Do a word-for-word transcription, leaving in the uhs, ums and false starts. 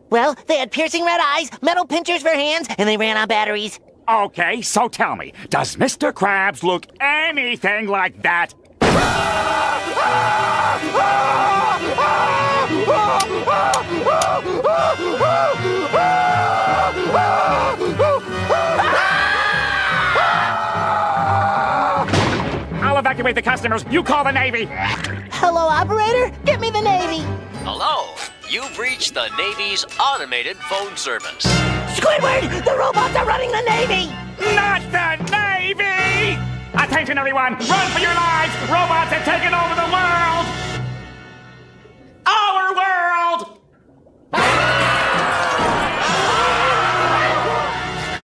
Well, they had piercing red eyes, metal pinchers for hands, and they ran on batteries. Okay, so tell me, does Mister Krabs look anything like that? I'll evacuate the customers. You call the Navy. Hello, operator? Get me the Navy. Hello. You've reached the Navy's automated phone service. Squidward! The robots are running the Navy! Not the Navy! Attention, everyone! Run for your lives! Robots have taken over the world!